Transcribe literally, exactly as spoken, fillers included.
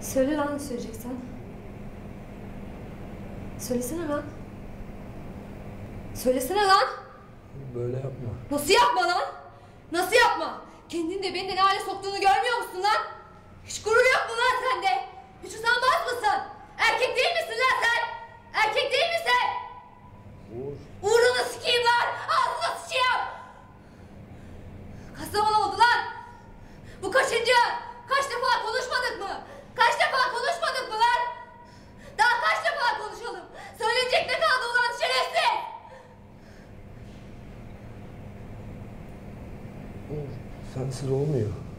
Söyle lan, ne söyleyeceksen. Söylesene lan. Söylesene lan. Böyle yapma. Nasıl yapma lan? Nasıl yapma? Kendini de beni de ne hale soktuğunu görmüyor musun lan? Hiç gurur yok mu lan sende? Hiç utanmaz mısın? Erkek değil misin lan sen? Erkek değil misin? Uğur. Uğrunu sikeyim lan! Ağzına sıçayım! Kaç zaman oldu lan? Bu kaçıncı? Kaç defa konuşmadık mı? Kaç defa konuşmadık mı lan? Daha kaç defa konuşalım? Söyleyecek ne kaldı ulan şerefsiz? Uğur, sensiz olmuyor.